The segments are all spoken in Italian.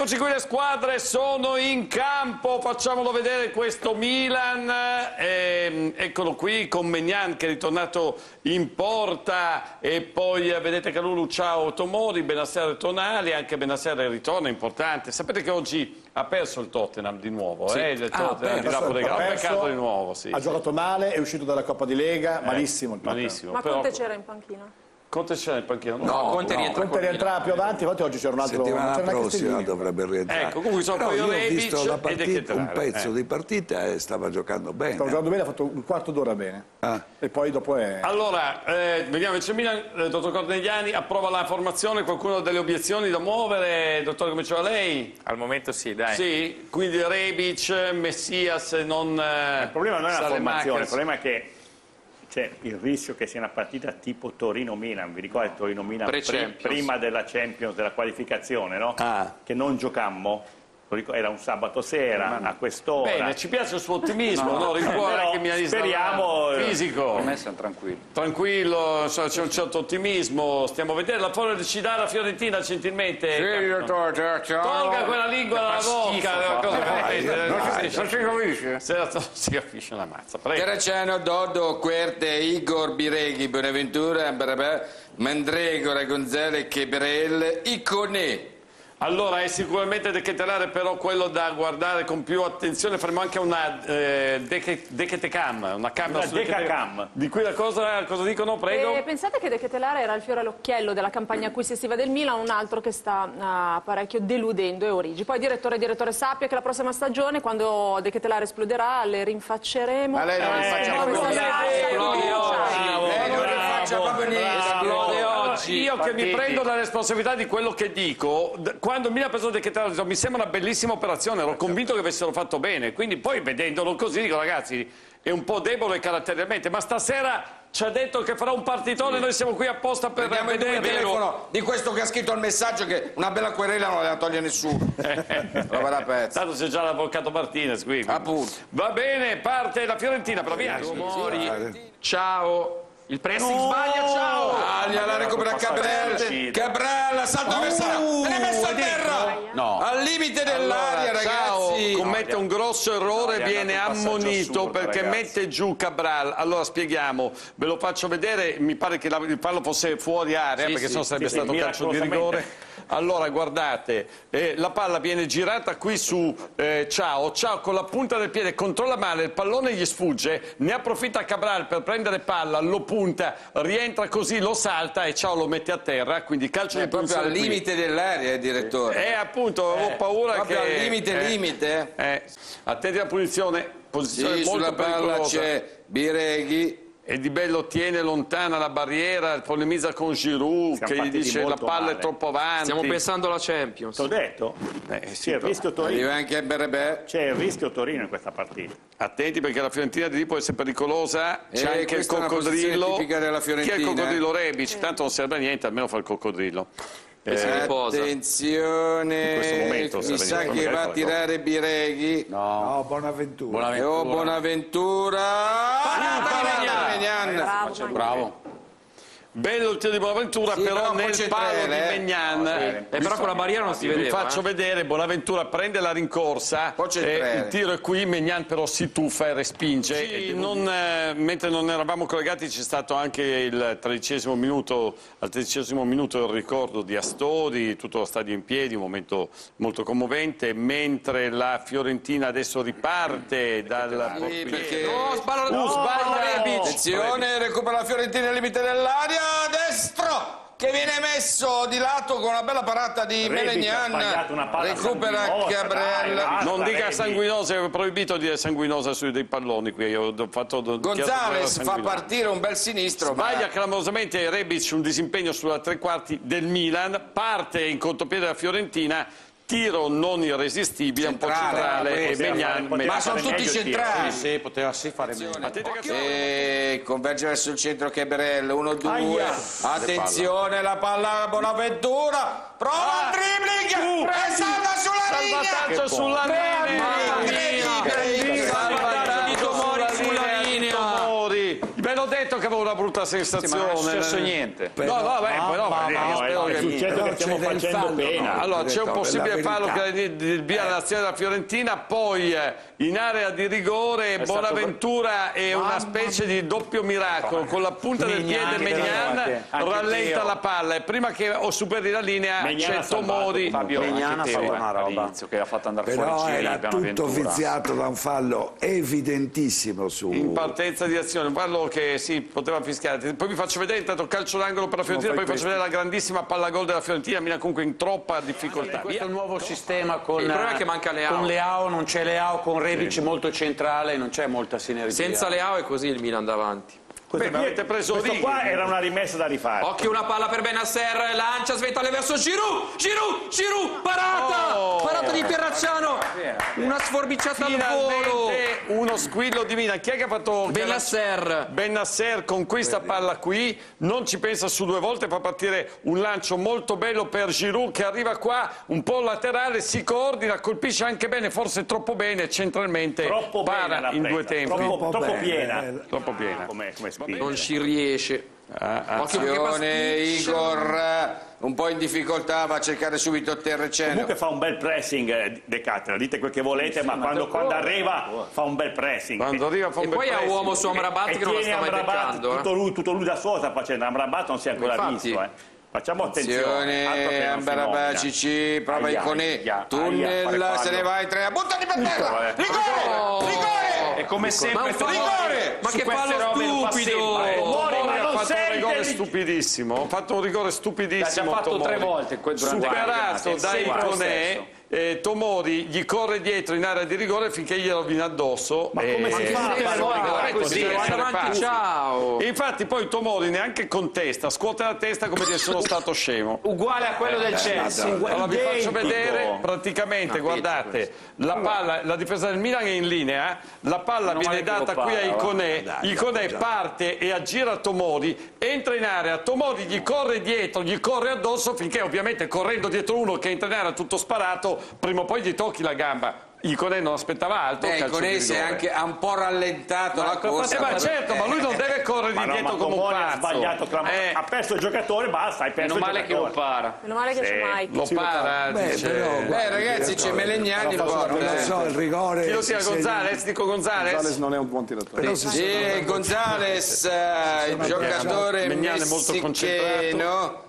Eccoci qui, le squadre sono in campo, facciamolo vedere questo Milan, eccolo qui con Maignan che è ritornato in porta e poi vedete Kalulu, ciao Tomori, Bennacer e Tonali, anche Bennacer ritorna, importante. Sapete che oggi ha perso il Tottenham di nuovo, sì. Il Tottenham di Napoli, ha peccato di nuovo, sì. Ha giocato male, è uscito dalla Coppa di Lega, malissimo il Tottenham. Malissimo. Ma però... Conte c'era in panchina? Conte c'era in panchina? No, Conte rientrava più avanti, infatti oggi c'era un altro... settimana prossima dovrebbe rientrare. Ecco, comunque sono però poi io ho Rebic visto la e partita, Decchetelare. un pezzo di partita e stava giocando bene. Stava giocando bene, ha fatto un quarto d'ora bene. E poi dopo è... Allora, vediamo invece Milan, dottor Cornegliani, approva la formazione, qualcuno ha delle obiezioni da muovere, dottore, come diceva lei? Al momento sì, dai. Sì, quindi Rebic, Messias, non... Il problema non è la formazione, il Salemackers. problema è che c'è il rischio che sia una partita tipo Torino-Milan. Vi ricordate Torino-Milan prima della Champions, della qualificazione, no? Che non giocammo, era un sabato sera, a quest'ora. Bene, ci piace il suo ottimismo, no? Rincuora che mi ha speriamo fisico. Per me sono tranquillo. Tranquillo, c'è un certo ottimismo, stiamo a vedere la felicità della Fiorentina gentilmente. Tolga quella lingua dalla bocca. Non si capisce? Si capisce una mazza, prego. Terracciano, Dodo, Querte, Igor, Bireghi, Bonaventura, Mandregora, Gonzalez, Chebrel, Icone. Allora è sicuramente Decchetelare, però quello da guardare con più attenzione. Faremo anche una Dechetecam, una camera su Decacam. Di cui cosa dicono, prego? Pensate che Decchetelare era il fiore all'occhiello della campagna acquisti estiva del Milan, un altro che sta parecchio deludendo è Origi. Poi direttore sappia che la prossima stagione, quando Decchetelare esploderà, le rinfacceremo. Ma lei non rinfaccia proprio Io che mi prendo la responsabilità di quello che dico, quando Milan ha preso Decchetelare mi sembra una bellissima operazione, ero convinto che avessero fatto bene, quindi poi vedendolo così dico ragazzi è un po' debole caratterialmente, ma stasera ci ha detto che farà un partitone, noi siamo qui apposta per vedere il telefono di questo che ha scritto il messaggio, che una bella querela non la toglie nessuno. Tanto c'è già l'avvocato Martinez qui. Appunto. Va bene, parte la Fiorentina, braviamo. Ciao. Il pressing sbaglia, ciao! La recupera Cabral, salto avversario, e l'ha messo a terra! No. Al limite dell'aria, ragazzi! Commette un grosso errore, viene ammonito perché mette giù Cabral. Allora spieghiamo, ve lo faccio vedere, mi pare che il fallo fosse fuori area, perché sennò sarebbe stato calcio di rigore. Allora guardate, la palla viene girata qui su Ciao con la punta del piede, controlla male, il pallone gli sfugge, ne approfitta Cabral per prendere palla, lo punta, rientra così, lo salta e Ciao lo mette a terra, quindi calcio di proprio al limite dell'area, direttore. Appunto, avevo paura proprio che... al limite. Attenti alla posizione molto sulla palla pericolosa. c'è Bireghi. E Di Bello tiene lontana la barriera, polemizza con Giroud che gli dice la palla è troppo avanti. Stiamo pensando alla Champions. T'ho detto? Sì, c'è il rischio Torino. Arriva anche Berebè. C'è il rischio Torino in questa partita. Attenti perché la Fiorentina di lì può essere pericolosa. C'è anche il questa è una coccodrillo. posizione tipica della Chi è il Fiorentina, coccodrillo Rebic? Tanto non serve a niente, almeno fa il coccodrillo. Attenzione, in questo momento mi sa che va a tirare Bireghi. No, Bonaventura. Bonaventura. Bravo. Bello il tiro di Bonaventura, Sì, però però nel c'è palo tre, di Maignan. Però con la barriera non si Vi vedeva. faccio vedere, Bonaventura prende la rincorsa, Poi c'è il il tiro è qui, Maignan però si tuffa e respinge. Sì, mentre non eravamo collegati c'è stato anche il 13° minuto, al 13° minuto il ricordo di Astori, tutto lo stadio in piedi, un momento molto commovente, mentre la Fiorentina adesso riparte dal... sbaglia. Attenzione, recupera la Fiorentina al limite dell'area, destro che viene messo di lato con una bella parata di Maignan, recupera Gabriel. Non dica sanguinosa, è proibito dire sanguinosa sui dei palloni qui. Io ho fatto Gonzalez fa partire un bel sinistro. Sbaglia clamorosamente Rebic, un disimpegno sulla tre quarti del Milan, parte in contropiede della Fiorentina. Tiro non irresistibile, un po' centrale, e Maignan. Ma sono tutti centrali. Sì, poteva fare meglio. Converge verso il centro Chebrel, 1-2. Attenzione, la palla a Bonaventura. Prova il dribbling e salta sulla linea. Salvataggio sulla linea. Salvataggio sulla linea. Ve l'ho detto che avevo una brutta sensazione. Non è successo niente. No, spero che succede che stiamo facendo pena. Allora, c'è un possibile fallo che via l'azione della Fiorentina, poi in area di rigore Bonaventura è una specie di doppio miracolo, con la punta del piede Maignan rallenta la palla e prima che superi la linea c'è Tomori. Fabio Maignan ha fatto una roba che ha fatto andare fuori però giri era tutto viziato da un fallo evidentissimo in partenza di azione, un fallo che sì, poteva fischiare. Poi vi faccio vedere intanto calcio d'angolo per la Fiorentina, poi vi faccio vedere la grandissima palla gol della Fiorentina, Milan comunque in troppa difficoltà. Questo è il nuovo sistema con il problema è che manca Leao. Con Leao non c'è Leao, con Rebic molto centrale, non c'è molta sinergia. Senza Leao è così il Milan davanti. Avete preso questo qua era una rimessa da rifare. Occhio, una palla per Benasser, lancia, sventale verso Giroud, parata di Terracciano, una sforbiciata al volo. Uno squillo di Milan. Chi è che ha fatto? Benasser con questa palla qui, non ci pensa su due volte, fa partire un lancio molto bello per Giroud che arriva qua un po' laterale, si coordina, colpisce anche bene, forse troppo bene, centralmente troppo para in due tempi. Troppo piena. Troppo piena. Non ci riesce. Attenzione, Igor un po' in difficoltà, va a cercare subito Terracciano. Comunque fa un bel pressing De Catena, dite quel che volete, ma quando arriva fa un bel pressing. Quando arriva fa un e bel poi ha uomo su Amrabat che non la sta mai beccando. Tutto lui da solo sta facendo, Amrabat non si è ancora visto. Facciamo attenzione. Ambarabacici, prova Iconé, tunnel, se ne va in tre, buttati per terra, rigore! E come sempre rigore! Ma che fallo stupido! Ha fatto un rigore stupidissimo, ha fatto un rigore stupidissimo. L'ha già fatto 3 volte superato da Iconé. Tomori gli corre dietro in area di rigore finché gli rovina addosso. Ma come si fa? Così, ciao. Infatti poi Tomori neanche contesta, scuote la testa come se sono stato scemo. Uguale a quello del Chelsea. Allora vi faccio vedere praticamente, guardate, la palla, la difesa del Milan è in linea, la palla viene data qui a Iconé, Iconé parte e aggira Tomori, entra in area, Tomori gli corre dietro, gli corre addosso finché ovviamente correndo dietro uno che entra in area tutto sparato, prima o poi gli tocchi la gamba. Iconé non aspettava altro. Iconé si è anche un po' rallentato la corsa. Ma certo, ma lui non deve correre dietro come un pazzo. Ha sbagliato, ha perso il giocatore, basta, hai perso il giocatore. Meno male che lo para. Meno male che c'è Mike. Lo para, dice. Ragazzi, c'è Melegnani in porta. il rigore. Chi lo sia Gonzales? Dico Gonzales non è un buon tiratore. Sì, Gonzales, il giocatore messicano.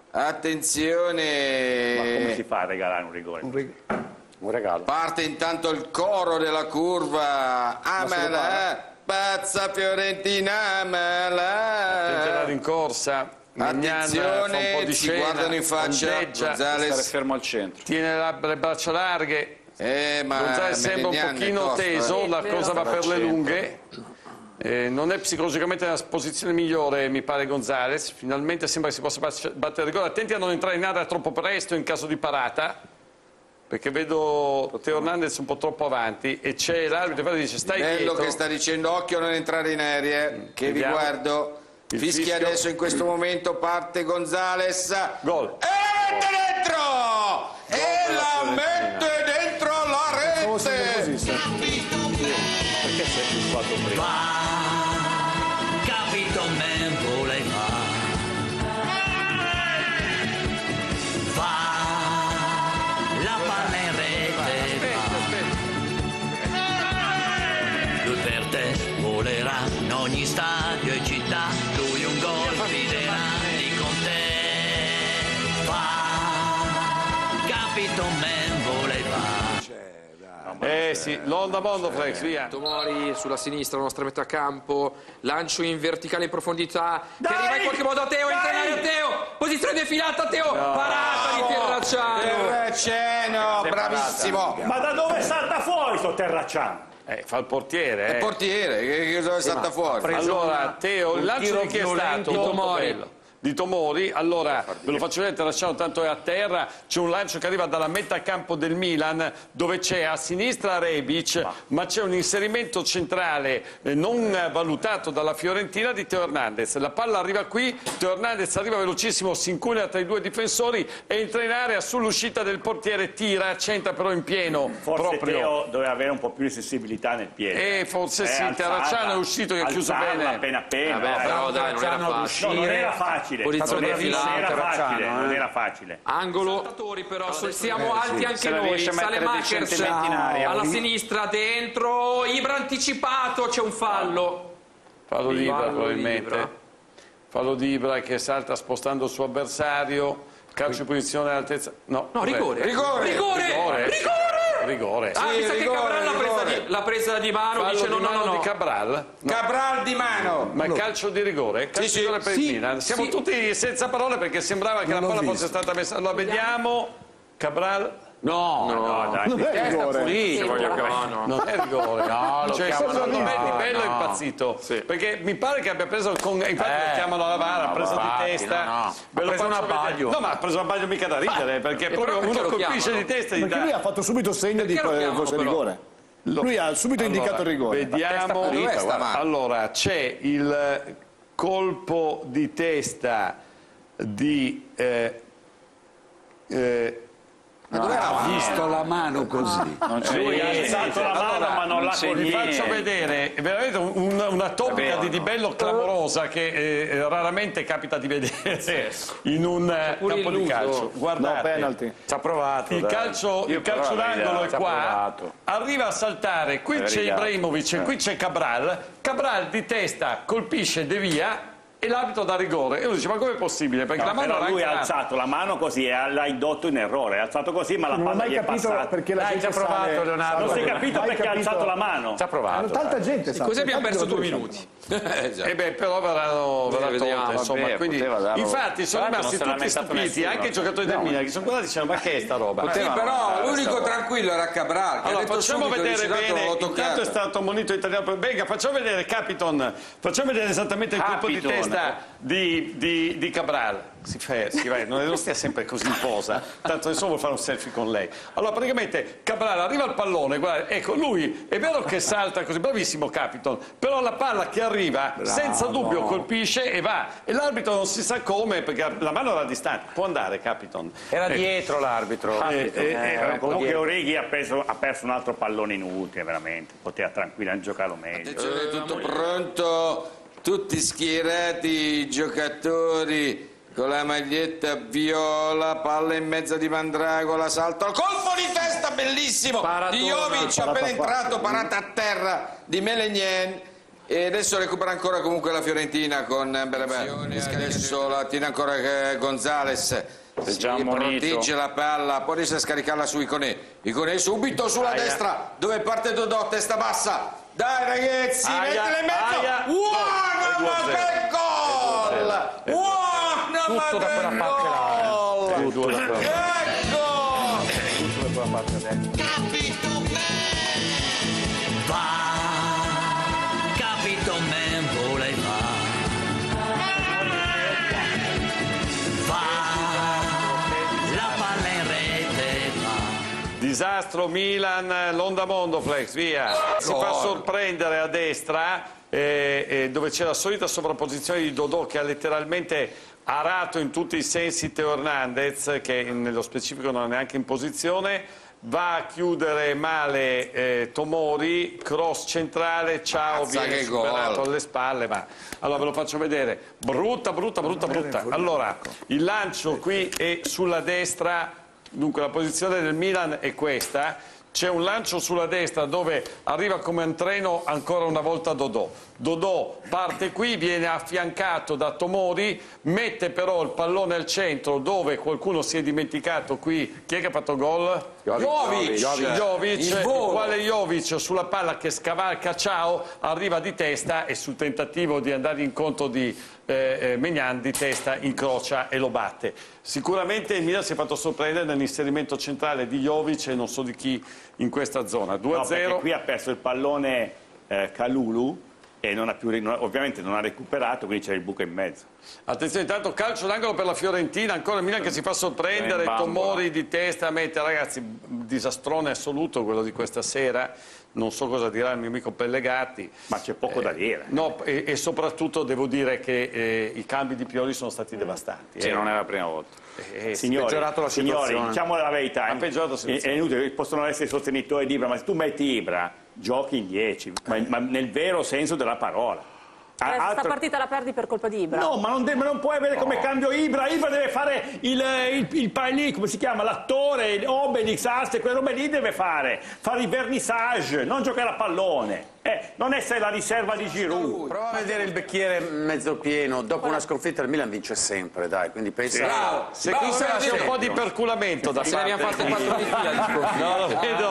Attenzione. Ma come si fa a regalare un rigore? Un regalo. Parte intanto il coro della curva. Amala, pazza Fiorentina, amala. Attente la rincorsa. Attenzione, ci guardano in faccia. Gonzales fermo al centro. Tiene le braccia larghe. Gonzales sembra un pochino teso, la cosa va per le lunghe. Non è psicologicamente nella posizione migliore, mi pare, Gonzales. Finalmente sembra che si possa battere il rigore. Attenti a non entrare in area troppo presto in caso di parata, perché vedo Teo Hernandez un po' troppo avanti e c'è l'arbitro che dice stai bello dietro. Che sta dicendo occhio a non entrare in aeree, che vi guardo. Fischia adesso in questo momento, parte Gonzales. Gol. E la mette dentro! E la mette dentro la rete! Perché si è fissato prima? Capito me voleva. Va la palla in rete. Lui per te volerà in ogni stadio e città. Lui un gol fiderà di con te. Va capito me voleva. Sì, l'onda mondo Flex, via. Tomori sulla sinistra, la nostra metà campo, lancio in verticale in profondità, che arriva in qualche modo a Teo, entra in area Teo, posizione defilata Teo, parata di Terracciano. Terracciano, bravissimo. Ma da dove salta fuori sto Terracciano? Fa il portiere. Il portiere, che dove salta fuori? Allora, Teo, il lancio di chi è stato? Tomori. di Tomori. Allora, ve lo faccio vedere, lasciamo tanto è a terra, c'è un lancio che arriva dalla metà campo del Milan, dove c'è a sinistra Rebic, ma c'è un inserimento centrale non valutato dalla Fiorentina di Teo Hernandez. La palla arriva qui, Teo Hernandez arriva velocissimo, si incunea tra i due difensori, entra in area sull'uscita del portiere, tira, centra però in pieno. Forse Teo doveva avere un po' più di sensibilità nel piede. Forse sì, Terracciano è uscito che ha chiuso bene. appena però dai, non era facile. Posizione non era facile. Angolo, però siamo alti anche noi. Salemakers alla sinistra, dentro, Ibra anticipato, c'è un fallo. Fallo di Ibra probabilmente. Fallo di Ibra che salta spostando il suo avversario. Calcio di punizione all'altezza. No, rigore. Rigore. Ah, mi sa che Cabral l'ha presa di mano. Fallo dice di mano di Cabral. Cabral di mano. Ma calcio di rigore? Calcio di rigore per il Milan. Siamo tutti senza parole perché sembrava che la palla fosse stata messa. Allora vediamo. Cabral. No, dai. Non è rigore. Non è rigore. No, cioè, secondo me Di Bello è impazzito. Sì. Perché mi pare che abbia preso infatti lo chiamano alla VAR, ha preso di testa. Ha preso un abbaglio. No, ma ha preso un abbaglio mica da ridere, perché proprio uno colpisce di testa e perché lui ha fatto subito segno di fosse rigore. Lui ha subito indicato il rigore. Vediamo. Allora, c'è il colpo di testa di Ma dove ha visto la mano così? Lui ha alzato la mano ma non l'ha colpito. Vi faccio vedere veramente una toppica di Di Bello clamorosa che raramente capita di vedere in un campo di calcio. Guardate, penalty. Ci ha provato. Il calcio d'angolo è qua. Arriva a saltare. Qui c'è Ibrahimovic, qui c'è Cabral. Cabral di testa colpisce De Via. E l'arbitro dà rigore. E uno dice, ma com'è possibile? Perché la mano lui ha alzato la mano così e l'ha indotto in errore. Ha alzato così, ma la palla gli è passata. Perché la gente provato, Leonardo. Non si è capito perché ha alzato la mano. Ci ha provato. Tanta gente sa. Così abbiamo perso 2 minuti. Però verrà tolta, insomma. Quindi, infatti sono rimasti tutti stupiti, anche i giocatori del Milan, che sono guardati e dicevano, ma che è sta roba? Sì, però l'unico tranquillo era Cabral. Allora facciamo vedere bene, intanto è stato monito italiano. Venga, facciamo vedere Capiton, facciamo vedere esattamente il colpo di testa di Cabral. Si va, non stia sempre così in posa, tanto adesso vuole fare un selfie con lei. Allora praticamente Cabral arriva al pallone, guarda, ecco lui è vero che salta così, bravissimo Capiton, però la palla che arriva senza dubbio colpisce e va, e l'arbitro non si sa come perché la mano era distante. Può andare Capiton? Era dietro l'arbitro. Comunque Orighi ha perso un altro pallone inutile, veramente, poteva tranquillamente giocarlo meglio. Tutto pronto, tutti schierati i giocatori con la maglietta viola, palla in mezzo di Mandragola, salto al colpo di testa bellissimo di Jovic, appena entrato, parata a terra di Melegnen. E adesso recupera ancora comunque la Fiorentina con adesso la tiene ancora Gonzales, protegge la palla, poi riesce a scaricarla su Iconè subito sulla destra dove parte Dodò, testa bassa, dai ragazzi, mettila in mezzo, buona, ma che gol, buona, ma che gol, ecco, Capito me vuole la palla in rete disastro Milan, l'onda Mondoflex, via. Si fa sorprendere a destra dove c'è la solita sovrapposizione di Dodò che ha letteralmente arato in tutti i sensi Teo Hernandez, che nello specifico non è neanche in posizione. Va a chiudere male Tomori, cross centrale, ciao, viene superato alle spalle, ma allora ve lo faccio vedere, brutta. Allora, il lancio qui è sulla destra, dunque la posizione del Milan è questa. C'è un lancio sulla destra dove arriva come un treno ancora una volta Dodò. Dodò parte qui, viene affiancato da Tomori, mette però il pallone al centro dove qualcuno si è dimenticato qui. Chi è che ha fatto gol? Jovic, il quale Jovic sulla palla che scavalca Ciao arriva di testa e sul tentativo di andare incontro di Maignan di testa incrocia e lo batte. Sicuramente il Milan si è fatto sorprendere nell'inserimento centrale di Jovic e non so di chi in questa zona. 2-0. No, qui ha perso il pallone Kalulu e ovviamente non ha recuperato, quindi c'è il buco in mezzo. Attenzione, intanto calcio d'angolo per la Fiorentina, ancora il Milan che si fa sorprendere, Tomori di testa a mettere, ragazzi, disastrone assoluto quello di questa sera. Non so cosa dirà il mio amico Pellegatti. Ma c'è poco da dire. No, e soprattutto devo dire che i cambi di Pioli sono stati devastanti. Sì, non è la prima volta. Signori, diciamo la verità. È inutile, possono essere sostenitori di Ibra, ma se tu metti Ibra, giochi in 10, ma nel vero senso della parola. Questa partita la perdi per colpa di Ibra. No, ma non puoi avere come cambio Ibra. Ibra deve fare il come si chiama, l'attore, Obelix, Aste, quelle robe lì deve fare il vernissage, non giocare a pallone. Non essere la riserva di Giroud. Prova a vedere il bicchiere mezzo pieno. Dopo una sconfitta il Milan vince sempre, dai, quindi pensa. Bravo. Se qui c'è un po' di perculamento da parte. Se ne abbiamo fatte 4 di fila di sconfitte. No, lo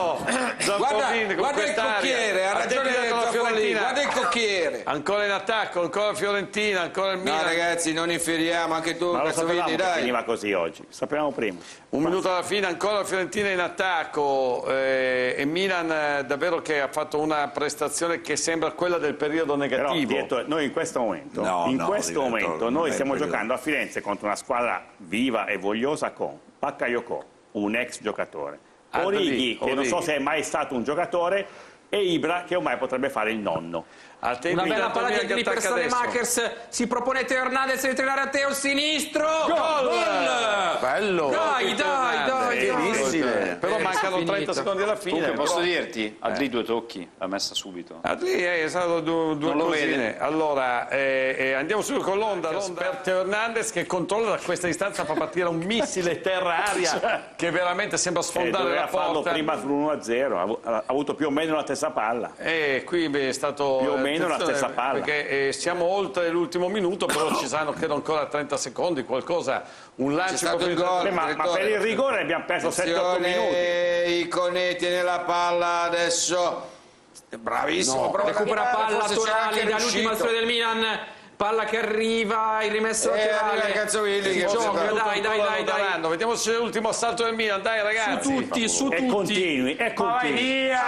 vedo. Guarda il cocchiere, ha ragione la Fiorentina. Guarda il cocchiere. Ancora in attacco, ancora Fiorentina, ancora il Milan. No ragazzi, non inferiamo, anche tu. Ma lo sapevamo che finiva così oggi, sapevamo prima. Un minuto alla fine, ancora la Fiorentina in attacco e Milan davvero che ha fatto una prestazione che sembra quella del periodo negativo. Però, noi in questo momento, noi stiamo giocando a Firenze contro una squadra viva e vogliosa con Bakayoko, un ex giocatore, Origi, che non so se è mai stato un giocatore, e Ibra, che ormai potrebbe fare il nonno. Una bella palla di Adli per Salemakers, si propone Teo Hernandez, ritirare a Teo il sinistro, gol! Bello! Dai! Però mancano 30 secondi alla fine. Comunque posso dirti, Adli 2 tocchi, l'ha messa subito. Adli è stato due cosine. Allora, andiamo subito con l'onda per Teo Hernandez che controlla da questa distanza, fa partire un missile terra-aria che veramente sembra sfondare la porta. Farlo prima sull'1-0, ha avuto più o meno la stessa palla. Qui è stato più o meno la stessa palla. Perché siamo oltre l'ultimo minuto, però ci saranno credo ancora 30 secondi, qualcosa, un lancio ma per il rigore abbiamo perso 7-8 minuti. Icone tiene la palla adesso, bravissimo, recupera palla Tonali dall'ultima azione del Milan. Palla che arriva, il rimesso laterale. Si gioca, dai. Vediamo se c'è l'ultimo assalto del Milan, dai ragazzi. Su tutti. E continui. Vai via!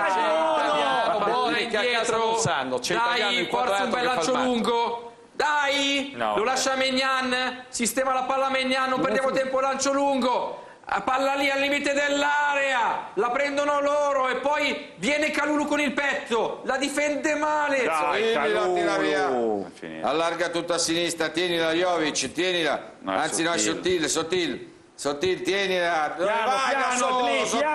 Dai dietro. Dai, forza un bel lancio lungo. Dai! Lo lascia Maignan, sistema la palla Maignan, non perdiamo tempo, lancio lungo. Palla lì al limite dell'area, la prendono loro e poi viene Kalulu con il petto, la difende male. Tira via. Allarga tutta a sinistra, tienila Jovic, tienila. Anzi no, Sottil, tienila. Piano,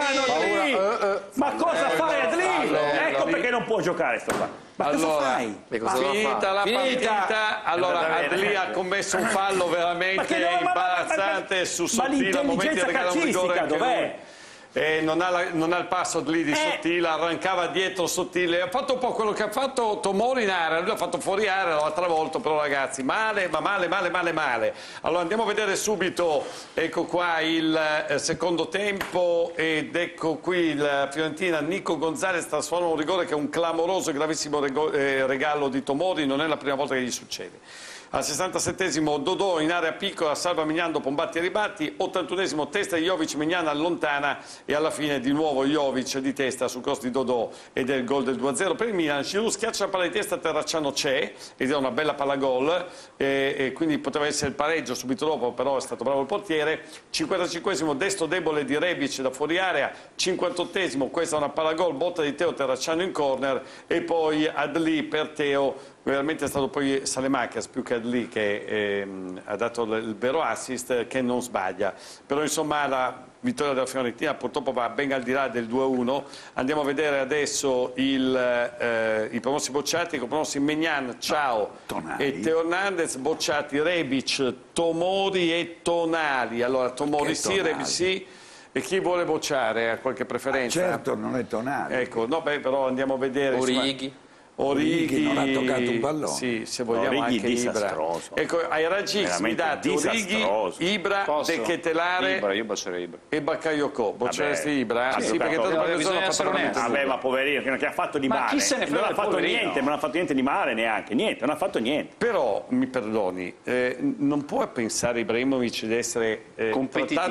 ma cosa fai Adli? Ecco perché non può giocare sto qua. Ma cosa fai? Finita la partita, allora Adli ha commesso un fallo veramente imbarazzante su Sottile a momenti di regalare un rigore. Dov'è? Non ha il passo lì di Sottile, arrancava dietro Sottile, ha fatto un po' quello che ha fatto Tomori in area, lui l'ha fatto fuori area, l'ha travolto, però ragazzi male. Allora andiamo a vedere subito, ecco qua il secondo tempo ed ecco qui il Fiorentina, Nico Gonzalez trasforma un rigore che è un clamoroso e gravissimo regalo di Tomori, non è la prima volta che gli succede. Al 67esimo Dodò in area piccola, salva Maignan dopo un batti e ribatti, 81esimo testa di Jovic, Maignan allontana e alla fine di nuovo Jovic di testa sul cross di Dodò ed è il gol del 2-0 per il Milan. Giroud schiaccia la palla di testa, Terracciano c'è ed è una bella palla gol e quindi poteva essere il pareggio subito dopo, però è stato bravo il portiere. 55esimo destro debole di Rebic da fuori area, 58esimo questa è una palla gol, botta di Teo, Terracciano in corner e poi Adli per Teo. Veramente è stato poi Salemakers più che Adli che ha dato il vero assist, che non sbaglia, però insomma la vittoria della Fiorentina purtroppo va ben al di là del 2-1. Andiamo a vedere adesso i promossi bocciati, con promossi Maignan, e Teo Hernandez, bocciati Rebic, Tomori e Tonali. Allora Tomori sì, Rebic sì. E chi vuole bocciare ha qualche preferenza? Certo, non è Tonali. Ecco, no, però andiamo a vedere. Origi non ha toccato un pallone. Sì, se vogliamo anche Ibra. Ecco, ai raggi mi date Origi, Ibra, De Ketelare e Bakayoko. Bocceresti Ibra? Sì, perché ma poverino, che ha fatto di male. Non ha fatto niente, non ha fatto niente di male neanche, niente, non ha fatto niente. Però, mi perdoni, non può pensare Ibrahimovic di essere trattato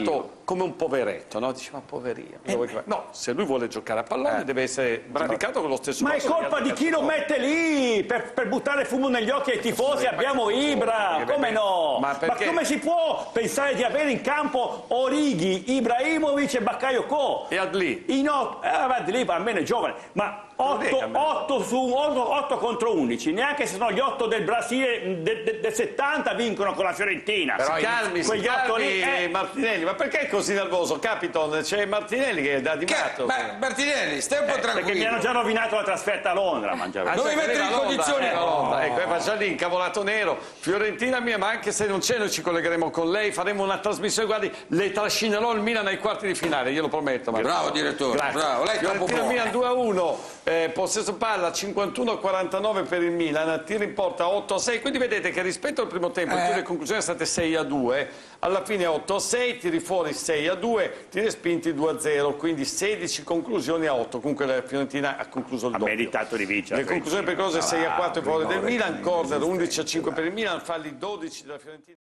come un poveretto, no? Dice, ma poverino. No, se lui vuole giocare a pallone deve essere giudicato con lo stesso Ma è colpa di chi lo mette lì per buttare fumo negli occhi ai tifosi. Abbiamo Ibra, come no? Ma come si può pensare di avere in campo Orighi, Ibrahimovic e Bakayoko? E Adli? Adli almeno è giovane, ma 8 contro 11, neanche se sono gli 8 del Brasile del 70 vincono con la Fiorentina. Però calmi Martinelli, ma perché è così nervoso? Capiton, c'è Martinelli che è da Dimato. Martinelli, stai un po' tranquillo. Perché mi hanno già rovinato la trasferta a Londra. Non mi mettere in condizione. Ecco, faccia lì, incavolato nero. Fiorentina mia, ma anche se non c'è, noi ci collegheremo con lei, faremo una trasmissione, guardi, le trascinerò il Milan ai quarti di finale, glielo prometto. Bravo direttore, bravo. Lei Fiorentina Milan 2-1. Possesso palla 51-49 per il Milan, tiro in porta 8-6, quindi vedete che rispetto al primo tempo le conclusioni sono state 6-2, alla fine 8-6, tiri fuori 6-2, tiri respinti 2-0, quindi 16 conclusioni a 8, comunque la Fiorentina ha concluso il doppio. Ha meritato di vincere. Le conclusioni pericolose 6-4 in favore del Milan, corner 11-5 per il Milan, falli 12 della Fiorentina.